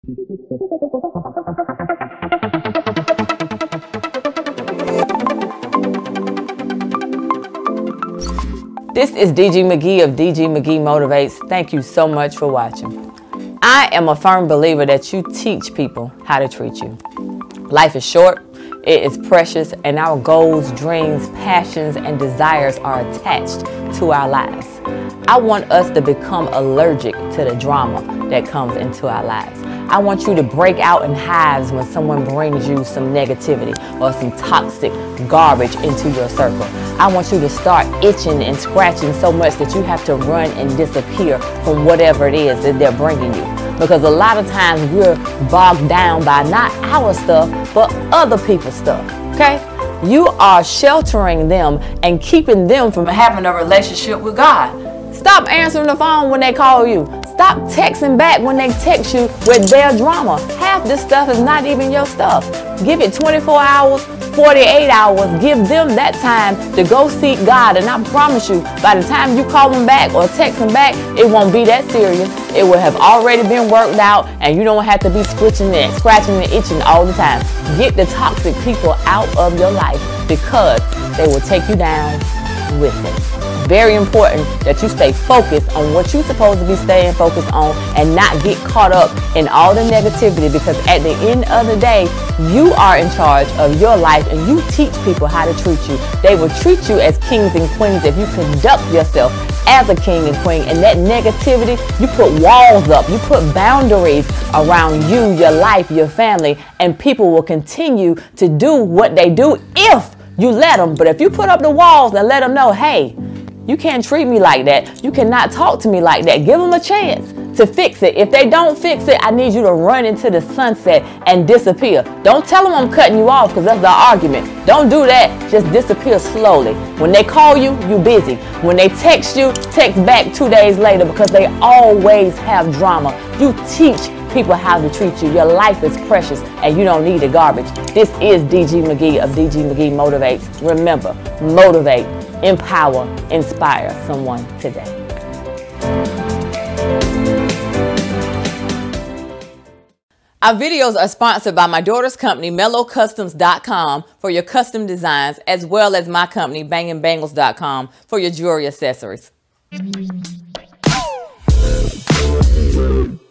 This is DG McGee of DG McGee Motivates. Thank you so much for watching. I am a firm believer that you teach people how to treat you. Life is short, it is precious, and our goals, dreams, passions, and desires are attached to our lives. I want us to become allergic to the drama that comes into our lives. I want you to break out in hives when someone brings you some negativity or some toxic garbage into your circle. I want you to start itching and scratching so much that you have to run and disappear from whatever it is that they're bringing you. Because a lot of times we're bogged down by not our stuff, but other people's stuff, okay? You are sheltering them and keeping them from having a relationship with God. Stop answering the phone when they call you. Stop texting back when they text you with their drama. Half this stuff is not even your stuff. Give it 24 hours, 48 hours. Give them that time to go seek God. And I promise you, by the time you call them back or text them back, it won't be that serious. It will have already been worked out, and you don't have to be scratching and itching all the time. Get the toxic people out of your life because they will take you down with them. Very important that you stay focused on what you're supposed to be staying focused on and not get caught up in all the negativity, because at the end of the day, you are in charge of your life and you teach people how to treat you. They will treat you as kings and queens if you conduct yourself as a king and queen. And that negativity, you put walls up, you put boundaries around you, your life, your family, and people will continue to do what they do if you let them. But if you put up the walls and let them know, hey, you can't treat me like that. You cannot talk to me like that. Give them a chance to fix it. If they don't fix it, I need you to run into the sunset and disappear. Don't tell them I'm cutting you off, because that's the argument. Don't do that. Just disappear slowly. When they call you, you busy. When they text you, text back 2 days later, because they always have drama. You teach people how to treat you. Your life is precious and you don't need the garbage. This is DG McGee of DG McGee Motivates. Remember, motivate, empower, inspire someone today. Our videos are sponsored by my daughter's company, MellowCustoms.com, for your custom designs, as well as my company, BangandBangles.com, for your jewelry accessories.